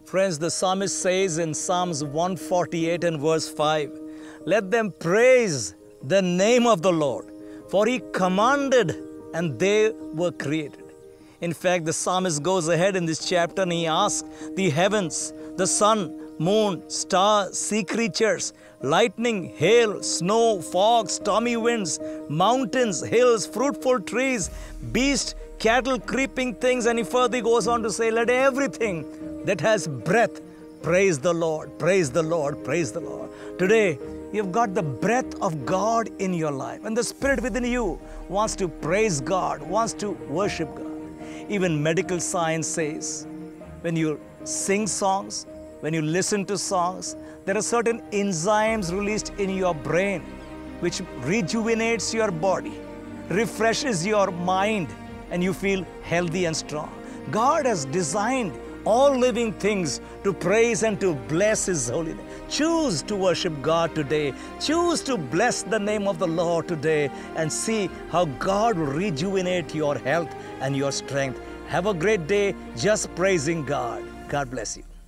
Friends, the psalmist says in Psalms 148 and verse 5, "Let them praise the name of the Lord, for He commanded and they were created." In fact, the psalmist goes ahead in this chapter and he asks the heavens, the sun, moon, stars, sea creatures, lightning, hail, snow, fog, stormy winds, mountains, hills, fruitful trees, beasts, cattle, creeping things, and he further goes on to say, "Let everything that has breath praise the Lord, praise the Lord, praise the Lord." Today, you've got the breath of God in your life, and the Spirit within you wants to praise God, wants to worship God. Even medical science says, when you sing songs, when you listen to songs, there are certain enzymes released in your brain which rejuvenates your body, refreshes your mind, and you feel healthy and strong. God has designed all living things to praise and to bless His holy name. Choose to worship God today. Choose to bless the name of the Lord today and see how God will rejuvenate your health and your strength. Have a great day just praising God. God bless you.